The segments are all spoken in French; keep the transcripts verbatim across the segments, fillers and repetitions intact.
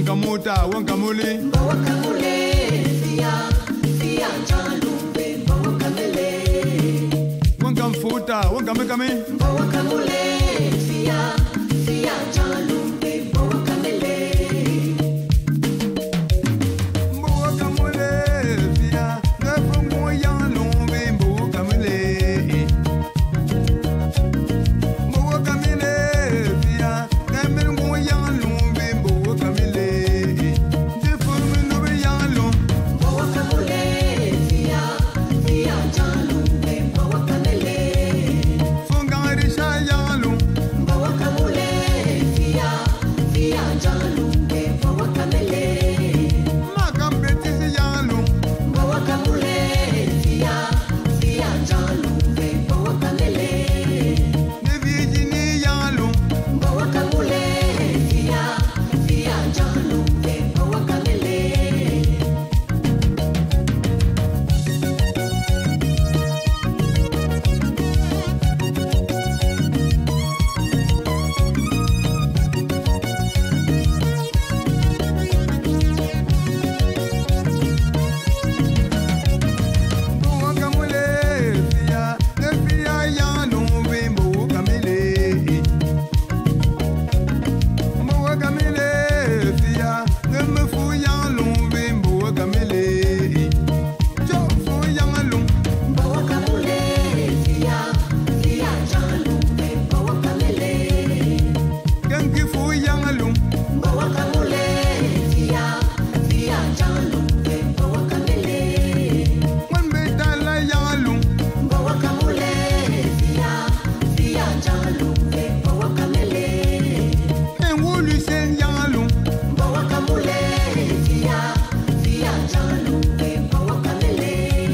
Wankamuta, Wankamuli. Mbawakamule, Fia, Fia, Jalumbe, Mbawakamele. Wankamfuta, Wankamekame. Mbawakamule, Fia, Fia, Jalumbe, Mbawakamele. Mbawakamule, Fia, Nefungu Yanlumbe, Mbawakamele. Mbawakamele, Fia, Nefungu Yanlumbe, Mbawakamele. Defungu Yanlum. Mbawakamule, Fia, Fia, Jalumbe, Mbawakamele. Fungarisha Yanlum. Mbawakamule, Fia, Fia, Jalumbe, Mbawakamele. Makambetisi Yanlum. Mbawakamule, Fia, Fia, Jalumbe, Mbawakamele. Nevijini Yanlum. Mbawakamule, Fia, Fia, Jalumbe, Mbawakamele. Mbawakamule, Fia, Nefia Yanlumbe, Mbawakamele. Mbawakamele, Fia, Nemefu Yanlumbe, Mbawakamele. Jofu Yanlum. Mbawakamule, Fia, Fia, Jalumbe, Mbawakamele. Genkifu Yanlum. Mbawakamule, Fia, Fia, Jalumbe, Mbawakamele. Wanbetala Yanlum. Mbawakamule, Fia, Fia, Jalumbe, Mbawakamele. Enwolusen Yanlum. Mbawakamule, Fia, Fia, Jalumbe, Mbawakamele.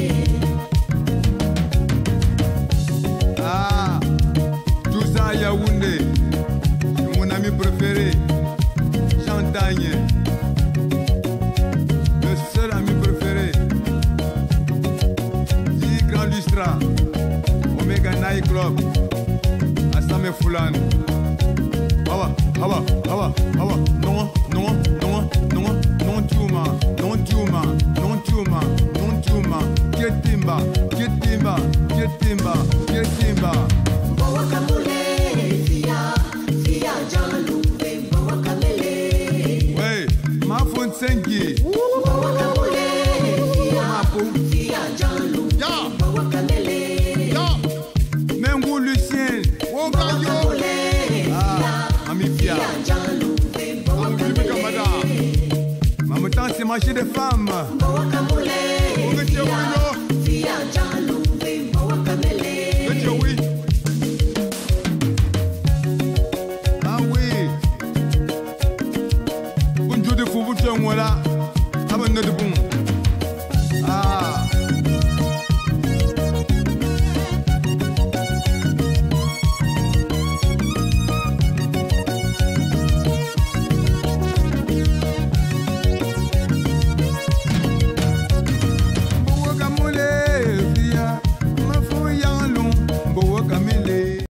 Ah, Toussa Yaoundé, mon ami préféré, Chantagne, le seul ami préféré, J Grand Lustra, Omega Night Club, Assame Fulan. Hawa, hawa, hawa, hawa, non, non, non, non, non Tuma, non Tuma, non Tuma, non Tuma, Ketimba, Ketimba, Ketimba, Ketimba. Mbawakamule, Fia, Fia, Jalumbe, Mbawakamele. Ouais, ma faute Sengi. Mbawakamule, Fia, Fia, Jalumbe, Ya, Mbawakamele. ya, Mengu Lucien, Wokayo. Mbawakamule, Ah, Ami Fia, Fia, Jalumbe, Ami Bibi Kamada. Mbawakamele. Maman, c'est marché des femmes. Mbawakamule, Ogetia Wino. Fia, Jalumbe.